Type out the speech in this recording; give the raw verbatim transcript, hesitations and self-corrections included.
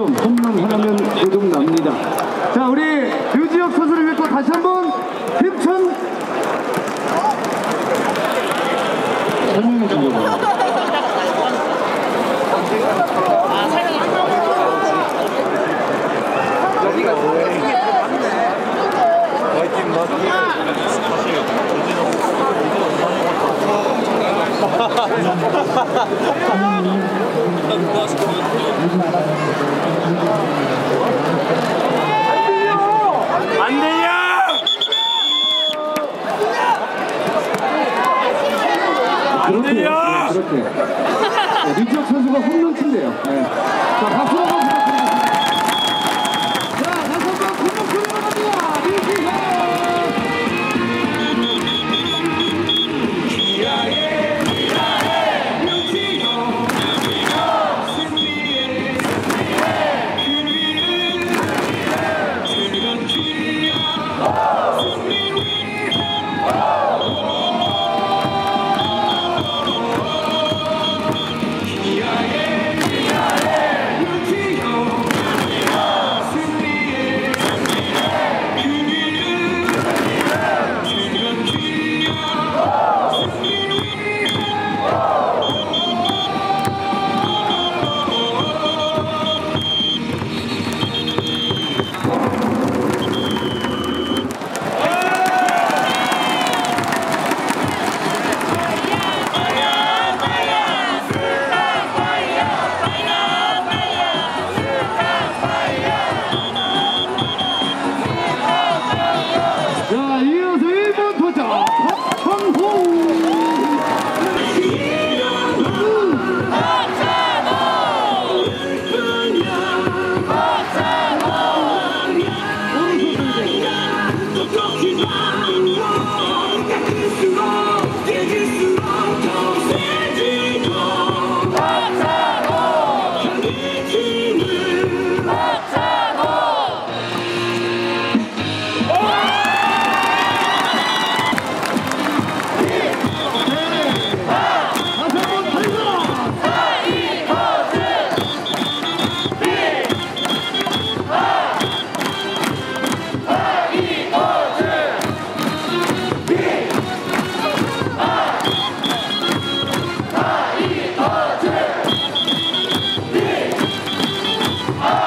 홈런 하나면 도둑 납니다. 자, 우리 유지혁 선수를 위해서 다시 한번 힘찬 설명해 주려고. 안 되냐? 안 되냐? 그렇게. 네, 유지혁 선수가 홈런 친대요. 네. 자, 박수 한번 부탁드리겠습니다. 자, 다시 한번 홈런 들어갑니다. 유지혁. 아!